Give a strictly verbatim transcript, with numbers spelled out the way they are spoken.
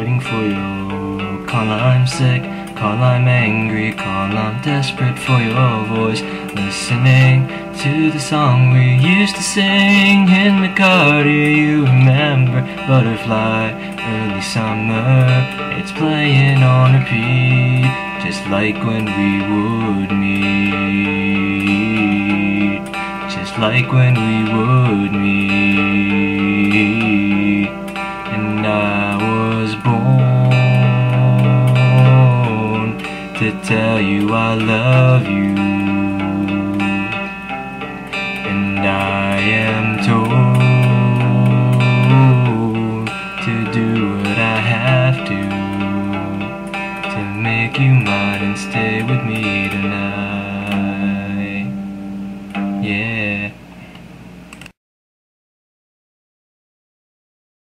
waiting for you. Call I'm sick, call I'm angry, call I'm desperate for your voice. Listening to the song we used to sing in the car. Do you remember Butterfly, early summer? It's playing on repeat, just like when we would meet. Just like when we would